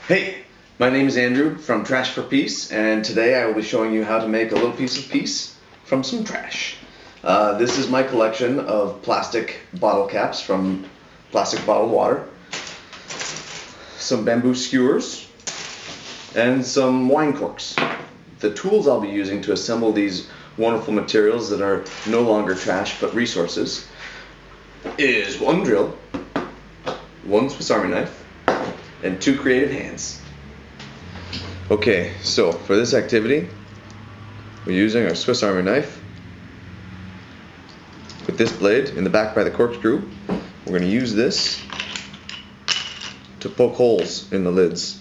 Hey, my name is Andrew from Trash for Peace, and today I will be showing you how to make a little piece of peace from some trash. This is my collection of plastic bottle caps from plastic bottled water, some bamboo skewers, and some wine corks. The tools I'll be using to assemble these wonderful materials that are no longer trash but resources is one drill, one Swiss Army knife, and two creative hands. Okay, so for this activity, we're using our Swiss Army knife with this blade in the back by the corkscrew. We're going to use this to poke holes in the lids.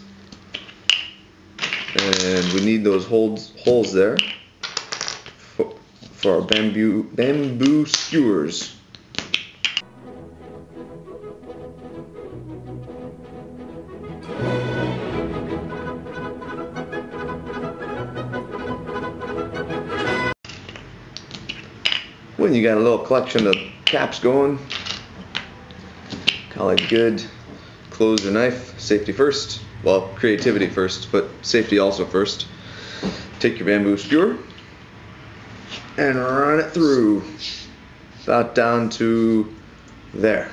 And we need those holes there for our bamboo skewers. When you got a little collection of caps going, call it good. Close the knife, safety first. Well, creativity first, but safety also first. Take your bamboo skewer and run it through, about down to there.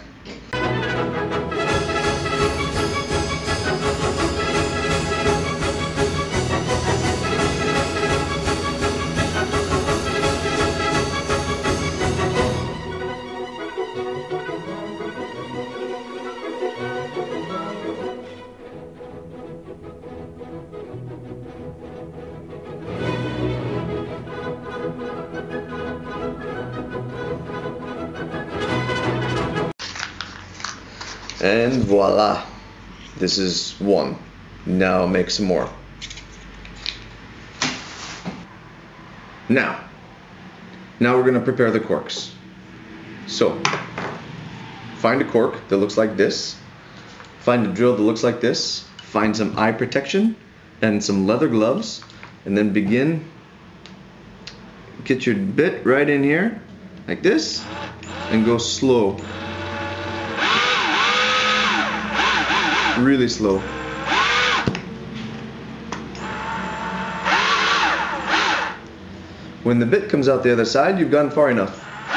And voila, this is one. Now make some more. Now we're going to prepare the corks. So find a cork that looks like this, find a drill that looks like this, find some eye protection and some leather gloves, and then get your bit right in here like this and go slow. Really slow. When the bit comes out the other side, you've gone far enough.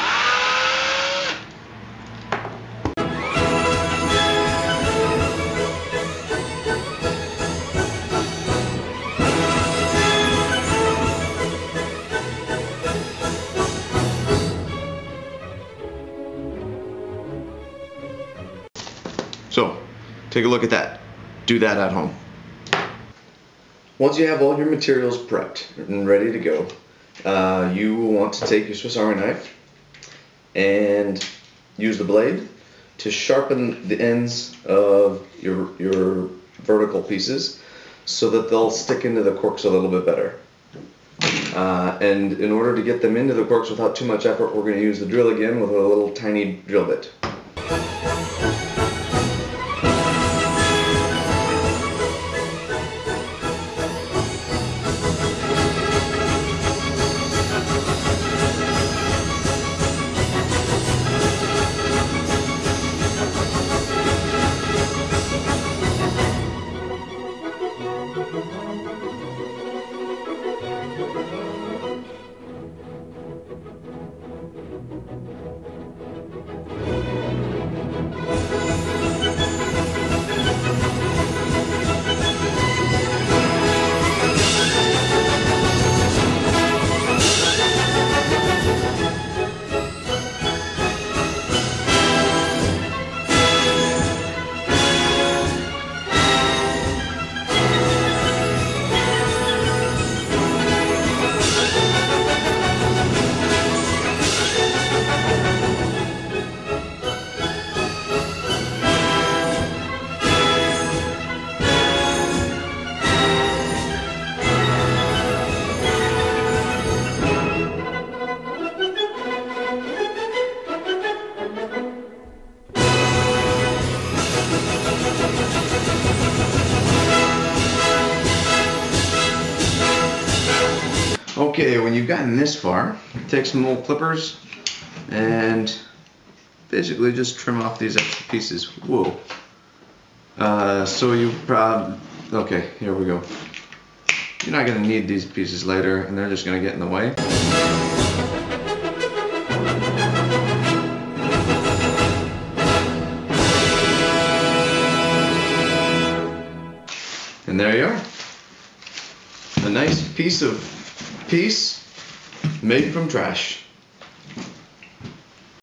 So, take a look at that. Do that at home. Once you have all your materials prepped and ready to go, you will want to take your Swiss Army knife and use the blade to sharpen the ends of your vertical pieces so that they'll stick into the corks a little bit better. And in order to get them into the corks without too much effort, we're going to use the drill again with a little tiny drill bit. Okay, when you've gotten this far, take some little clippers and basically just trim off these extra pieces. Whoa. So you Okay, here we go. You're not going to need these pieces later, and they're just going to get in the way. And there you are. A nice piece made from trash.